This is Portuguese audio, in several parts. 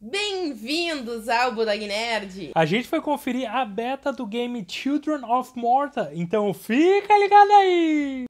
Bem-vindos ao Budag Nerd! A gente foi conferir a beta do game Children of Morta, então fica ligado aí!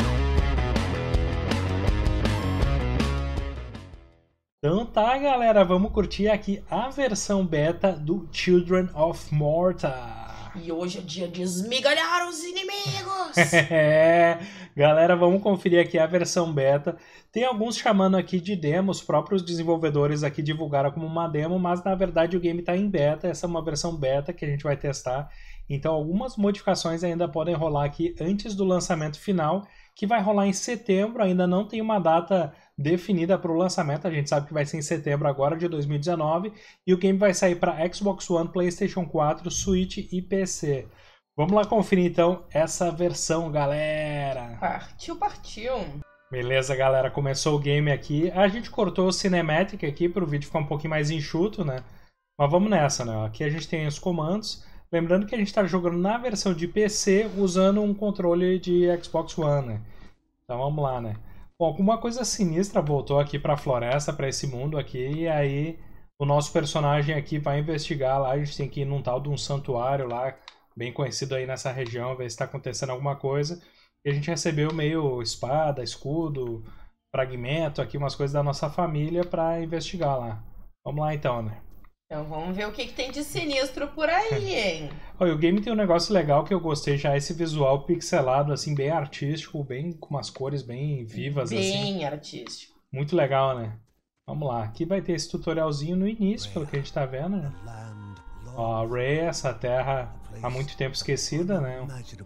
Então tá, galera, vamos curtir aqui a versão beta do Children of Morta. E hoje é dia de esmigalhar os inimigos! Galera, vamos conferir aqui a versão beta. Tem alguns chamando aqui de demo, os próprios desenvolvedores aqui divulgaram como uma demo, mas na verdade o game está em beta, essa é uma versão beta que a gente vai testar. Então algumas modificações ainda podem rolar aqui antes do lançamento final, que vai rolar em setembro, ainda não tem uma data definida para o lançamento, a gente sabe que vai ser em setembro agora de 2019, e o game vai sair para Xbox One, PlayStation 4, Switch e PC. Vamos lá conferir então essa versão, galera! Partiu! Beleza, galera, começou o game aqui. A gente cortou o cinematic aqui para o vídeo ficar um pouquinho mais enxuto, né? Mas vamos nessa, né? Aqui a gente tem os comandos. Lembrando que a gente está jogando na versão de PC usando um controle de Xbox One, né? Então vamos lá, né? Bom, alguma coisa sinistra voltou aqui para a floresta, para esse mundo aqui, e aí o nosso personagem aqui vai investigar lá. A gente tem que ir num tal de um santuário lá, bem conhecido aí nessa região, ver se está acontecendo alguma coisa. E a gente recebeu meio espada, escudo, fragmento aqui, umas coisas da nossa família para investigar lá. Vamos lá então, né? Então vamos ver o que tem de sinistro por aí, hein? Olha, o game tem um negócio legal que eu gostei já, esse visual pixelado, assim, bem artístico, bem com umas cores bem vivas, assim. Bem artístico. Muito legal, né? Vamos lá, aqui vai ter esse tutorialzinho no início, pelo que a gente tá vendo, né? Ó, Rhea, essa terra há muito tempo esquecida, né?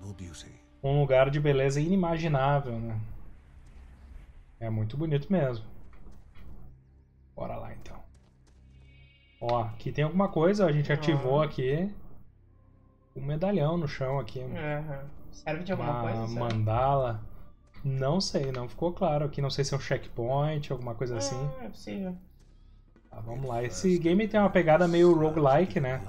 Um lugar de beleza inimaginável, né? É muito bonito mesmo. Bora lá, então. Ó, aqui tem alguma coisa, a gente ativou aqui um medalhão no chão aqui. Serve de alguma coisa? Uma mandala. Não sei, não ficou claro aqui. Não sei se é um checkpoint, alguma coisa assim. É possível. Tá, vamos lá. Esse game tem uma pegada meio roguelike, né?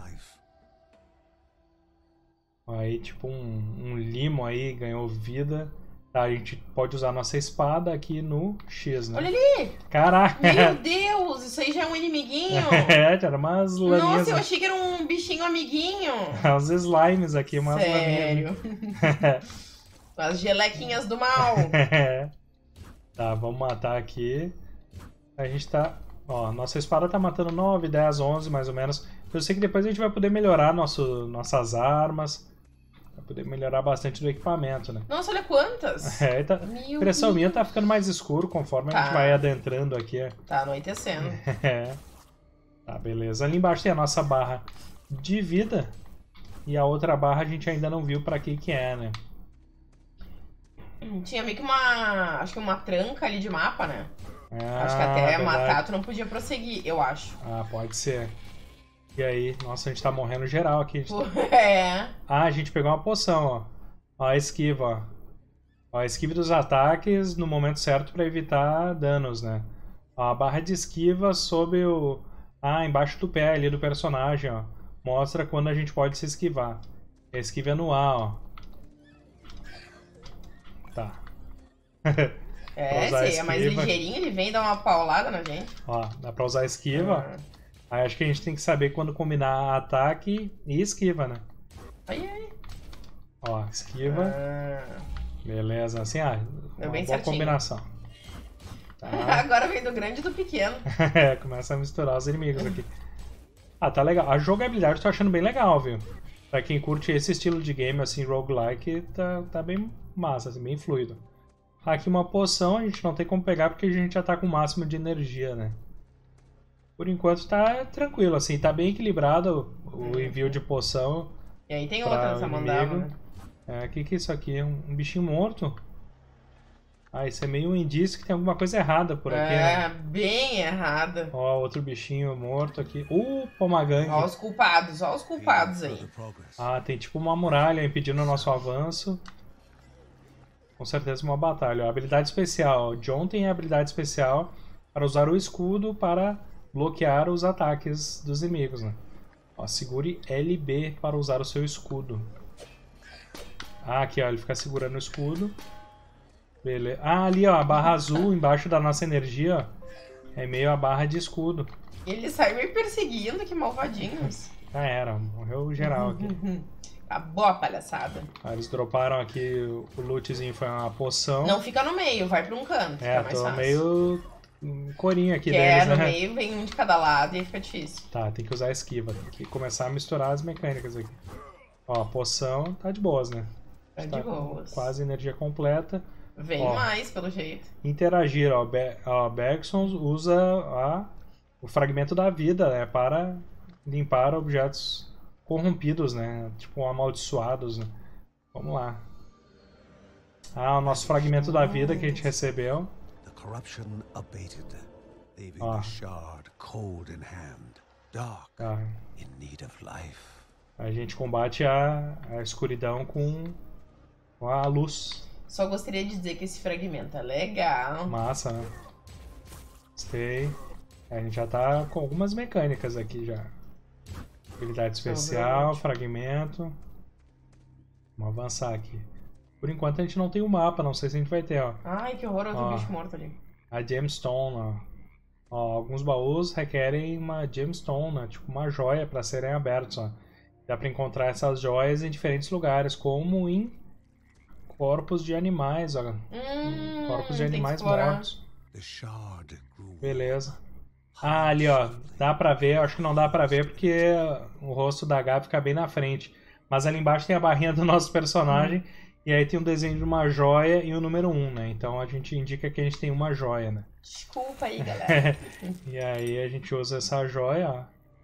Aí, tipo, um limo aí ganhou vida. Tá, a gente pode usar nossa espada aqui no X, né? Olha ali! Caraca! Meu Deus, isso aí já é um inimiguinho! Era umas laminhas. Nossa, eu achei que era um bichinho amiguinho! Os slimes aqui, umas Sério? laminhas. As gelequinhas do mal! Tá, vamos matar aqui. A gente tá... Ó, nossa espada tá matando 9, 10, 11 mais ou menos. Eu sei que depois a gente vai poder melhorar nossas armas. Vai poder melhorar bastante do equipamento, né? Nossa, olha quantas! Tá... A impressão minha tá ficando mais escuro conforme a gente vai adentrando aqui. Tá anoitecendo. Tá, beleza. Ali embaixo tem a nossa barra de vida. E a outra barra a gente ainda não viu pra que é, né? Tinha meio que acho que uma tranca ali de mapa, né? Acho que até verdade. matar tu não podia prosseguir, eu acho. Ah, pode ser. E aí? Nossa, a gente tá morrendo geral aqui. Ah, a gente pegou uma poção, ó. Ó, a esquiva, ó. Ó, a esquiva dos ataques no momento certo pra evitar danos, né? Ó, a barra de esquiva sob o... Ah, embaixo do pé ali do personagem, ó. Mostra quando a gente pode se esquivar. A esquiva é no A, ó. Tá. Esse aí é mais ligeirinho, ele vem dar uma paulada na gente. Ó, dá pra usar a esquiva. Aí acho que a gente tem que saber quando combinar ataque e esquiva, né? Aí. Ó, esquiva. Beleza, assim, Deu bem boa certinho. Combinação. Tá. Agora vem do grande e do pequeno. Começa a misturar os inimigos aqui. Ah, tá legal. A jogabilidade eu tô achando bem legal, viu? Pra quem curte esse estilo de game, assim, roguelike, tá bem massa, assim, bem fluido. Aqui uma poção, a gente não tem como pegar porque a gente já tá com o máximo de energia, né? Por enquanto tá tranquilo, assim, tá bem equilibrado o envio de poção. E aí tem outra nessa mandala, né? Que é isso aqui? Um bichinho morto? Ah, isso é meio um indício que tem alguma coisa errada por aqui, né? Bem errada. Ó, outro bichinho morto aqui. Pomagangue. Ó os culpados aí. Ah, tem tipo uma muralha impedindo o nosso avanço. Com certeza uma batalha. Ó, habilidade especial. John tem a habilidade especial para usar o escudo para bloquear os ataques dos inimigos, né? Ó, segure LB para usar o seu escudo. Ah, aqui, ó, ele fica segurando o escudo. Beleza. Ah, ali, ó, a barra azul embaixo da nossa energia, ó, é meio a barra de escudo. Ele saiu me perseguindo, que malvadinhos. Já era, morreu geral aqui. Acabou a palhaçada. Eles droparam aqui, o lootzinho foi uma poção. Não fica no meio, vai pra um canto. É, mais tô fácil. meio corinho aqui Que deles, no né? meio vem um de cada lado e fica difícil. Tá, tem que usar a esquiva, tem que começar a misturar as mecânicas aqui. Ó, a poção tá de boas, né? Tá de boas. Quase energia completa. Vem mais, pelo jeito. Interagir, ó, Bergson usa o fragmento da vida, né, para limpar objetos corrompidos, né, tipo amaldiçoados, né. Vamos lá. O nosso fragmento da vida que a gente recebeu. Ó. A gente combate a escuridão com a luz. Só gostaria de dizer que esse fragmento é legal. Massa, né? Gostei. A gente já tá com algumas mecânicas aqui já. Habilidade especial, fragmento. Vamos avançar aqui. Por enquanto a gente não tem o mapa, não sei se a gente vai ter, ó. Ai, que horror, outro bicho morto ali. A gemstone, ó. Alguns baús requerem uma gemstone, né? Tipo uma joia para serem abertos, ó. Dá para encontrar essas joias em diferentes lugares, como em corpos de animais, ó. Corpos de animais mortos. Beleza. Ali, ó. Dá pra ver. Acho que não dá pra ver porque o rosto da Gabi fica bem na frente. Mas ali embaixo tem a barrinha do nosso personagem. E aí tem um desenho de uma joia e o número 1, né? Então a gente indica que a gente tem uma joia, né? Desculpa aí, galera. E aí a gente usa essa joia,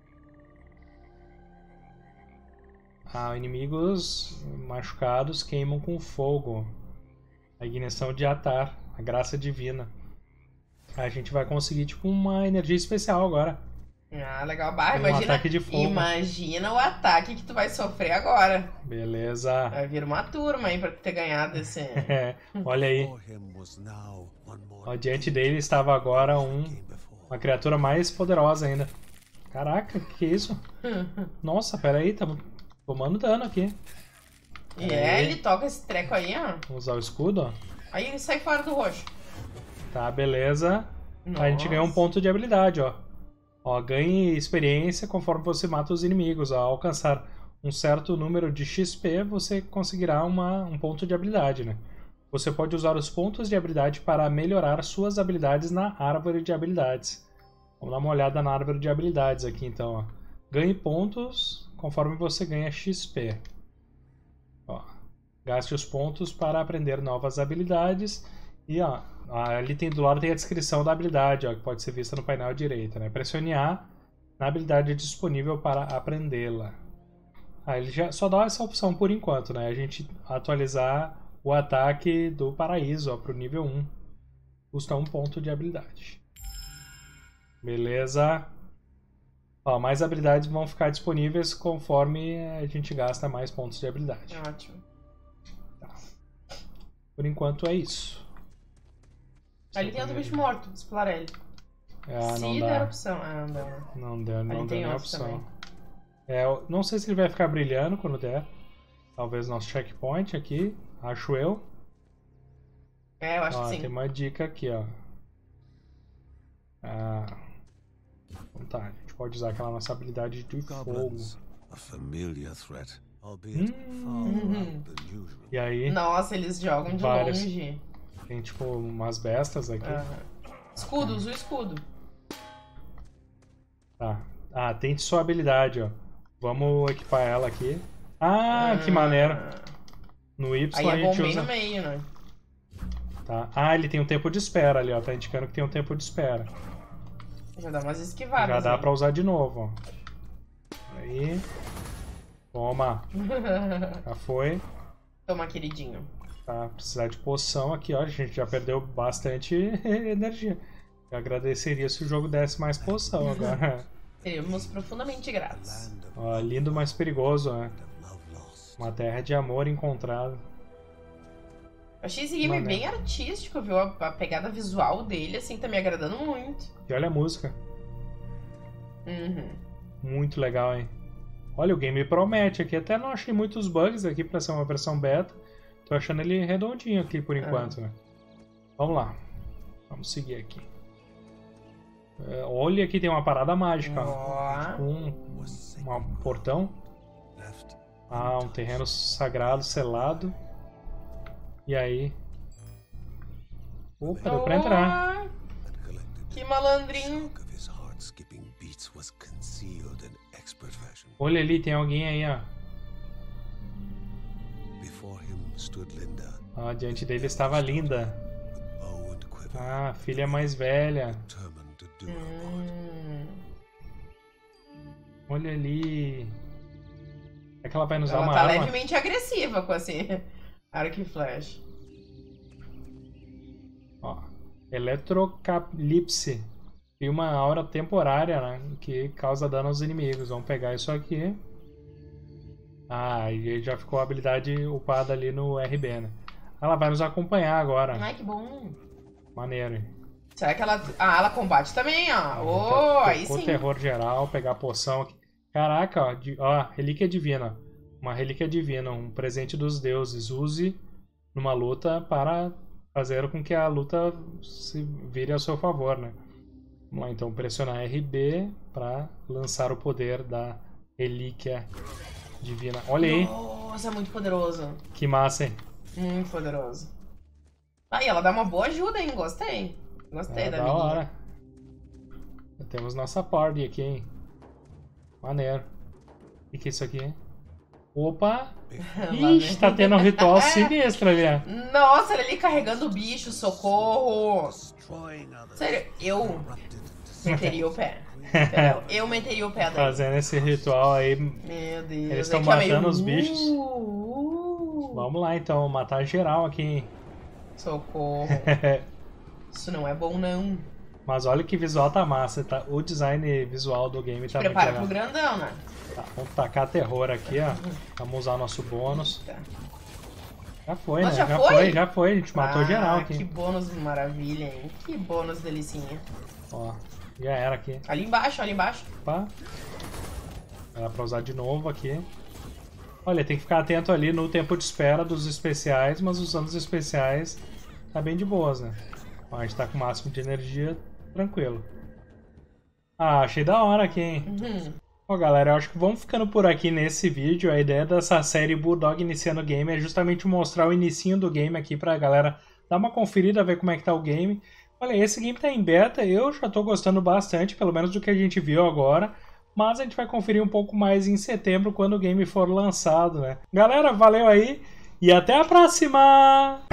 ó. Inimigos machucados queimam com fogo. A ignição de Atar, a graça divina. A gente vai conseguir tipo uma energia especial agora. Legal. Um ataque de fogo. Imagina o ataque que tu vai sofrer aguma Beleza. Vai vir uma turma aí pra tu ter ganhado esse... Olha aí. Ó, diante dele estava agora uma criatura mais poderosa ainda. Caraca, que é isso? Nossa, peraí, tá tomando dano aqui. Ele toca esse treco aí, ó. Vamos usar o escudo, ó. Aí ele sai fora do roxo. Tá, beleza. Nossa. A gente ganhou um ponto de habilidade, ó. Ó, ganhe experiência conforme você mata os inimigos. Ao alcançar um certo número de XP, você conseguirá um ponto de habilidade, né? Você pode usar os pontos de habilidade para melhorar suas habilidades na árvore de habilidades. Vamos dar uma olhada na árvore de habilidades aqui, então, ó. Ganhe pontos conforme você ganha XP. Ó, gaste os pontos para aprender novas habilidades. E, ó, ali do lado tem a descrição da habilidade, ó, que pode ser vista no painel direito, né? Pressione A na habilidade disponível para aprendê-la. Ele já só dá essa opção por enquanto, né? A gente atualizar o ataque do paraíso para o nível 1. Custa 1 ponto de habilidade. Beleza. Ó, mais habilidades vão ficar disponíveis conforme a gente gasta mais pontos de habilidade. Ótimo. Tá. Por enquanto é isso. Ali tem outro bicho morto, explorar ele. Não dá. Der opção. Não deu nem opção. Também. Não sei se ele vai ficar brilhando quando der. Talvez nosso checkpoint aqui, acho eu. Eu acho que sim. Tem uma dica aqui, ó. Então tá, a gente pode usar aquela nossa habilidade de fogo. E aí? Nossa, eles jogam de longe. Tem tipo umas bestas aqui. Escudo, usa o escudo. Tá. Tente sua habilidade, ó. Vamos equipar ela aqui. Que maneiro. No Y aí a gente bem usa... no meio, né? Tá. Ele tem um tempo de espera ali, ó. Tá indicando que tem um tempo de espera. Já dá umas esquivadas. Já dá pra usar de novo, ó. Aí. Toma. Já foi. Toma, queridinho. Tá, precisar de poção aqui, ó. A gente já perdeu bastante energia. Eu agradeceria se o jogo desse mais poção agora. Seríamos profundamente gratos. Ó, lindo, mas perigoso, né? Uma terra de amor encontrada. Eu achei esse game bem artístico, viu? A pegada visual dele, assim, tá me agradando muito. E olha a música. Muito legal, hein? Olha, o game promete aqui. Até não achei muitos bugs aqui pra ser uma versão beta. Tô achando ele redondinho aqui por enquanto, né? Vamos lá. Vamos seguir aqui. Olha, aqui tem uma parada mágica. Ó. Um portão. Ah, um terreno sagrado, selado. E aí? Opa, deu pra entrar. Que malandrinho. Olha ali, tem alguém aí, ó. Ah, diante dele estava Linda. Ah, filha mais velha. Olha ali. É que ela vai nos dar Ela uma tá arma? levemente agressiva com esse arco e flecha. Ó, Eletrocalipse. E uma aura temporária, né? Que causa dano aos inimigos. Vamos pegar isso aqui. Ah, e já ficou a habilidade upada ali no RB, né? Ela vai nos acompanhar agora. Ai, que bom. Maneiro, hein? Será que ela... Ah, ela combate também, ó. Oh, aí sim. Terror geral, pegar a poção aqui. Caraca, ó. Ó, relíquia divina. Uma relíquia divina, um presente dos deuses. Use numa luta para fazer com que a luta se vire ao seu favor, né? Vamos lá, então, pressionar RB para lançar o poder da relíquia divina. Olha aí. Nossa, é muito poderoso. Que massa, hein? Muito poderoso. Ah, e ela dá uma boa ajuda, hein? Gostei. Gostei da menina. Hora. Temos nossa party aqui, hein? Maneiro. O que é isso aqui? Opa! Ixi, tá tendo um ritual sinistro ali. Nossa, ele ali carregando o bicho, socorro! Sério, eu meteria o pé. Eu meteria o pé daí. Fazendo esse ritual aí. Meu Deus. Eles estão matando os bichos. Vamos lá então, matar geral aqui, hein? Socorro. Isso não é bom, não. Mas olha que visual tá massa, tá? O design visual do game tá muito legal. Prepara pro grandão, né? Tá, vamos tacar terror aqui, ó. Vamos usar nosso bônus. Já foi, né? Já foi. A gente matou geral aqui. Que bônus maravilha, hein? Que bônus delicinha. Ó, já era aqui. Ali embaixo, ali embaixo. Opa. Dá pra usar de novo aqui. Olha, tem que ficar atento ali no tempo de espera dos especiais, mas usando os especiais tá bem de boas, né? Ó, a gente tá com o máximo de energia, tranquilo. Ah, achei da hora aqui, hein? Bom, galera, eu acho que vamos ficando por aqui nesse vídeo. A ideia dessa série Bulldog Iniciando o Game é justamente mostrar o inicinho do game aqui pra galera dar uma conferida, ver como é que tá o game. Olha, esse game tá em beta, eu já tô gostando bastante, pelo menos do que a gente viu agora. Mas a gente vai conferir um pouco mais em setembro, quando o game for lançado, né? Galera, valeu aí e até a próxima!